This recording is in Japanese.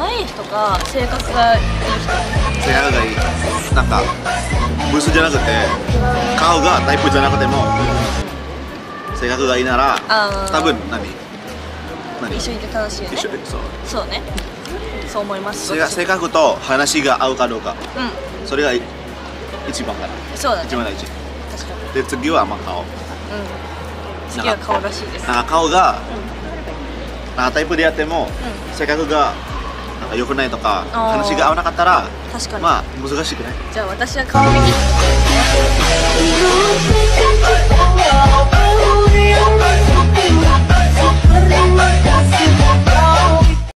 可愛い人か性格がいい人。 性格がいい。なんかブスじゃなくて顔がタイプじゃなくても性格がいいなら多分一緒にいて楽しいよね。 一緒でそうね。そう思います。 性格と話が合うかどうか、それが一番かな。 そうだね。 一番大事。 確かに。 で次はまあ顔。 次は顔らしいです。 なんか顔がタイプでやっても性格がなんか良くないとか話が合わなかったら確かにまあ難しくない？ じゃあ私は顔見に